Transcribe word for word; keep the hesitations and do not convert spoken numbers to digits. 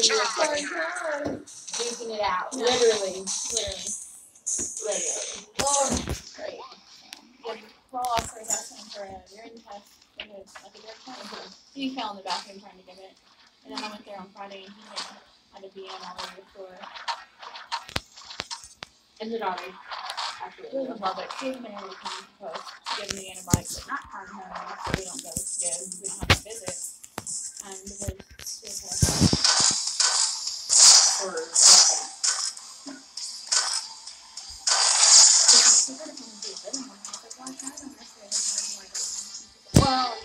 Duking it out. No. Literally. Literally. Literally. Oh, great. Yeah, well, also I got some for a urine test for his like a drug test. Uh-huh. He fell in the bathroom trying to give it. And then I went there on Friday and he had had a B M all over the floor. And the daughter. He Absolutely. doesn't love it. She hasn't been able to come to us to give him the antibiotics at night time home, so we don't go to go. We don't have to visit. Um, because she has Or like She said if I'm going to do a good one, I was like, well, I tried on yesterday. There's not any like on. well,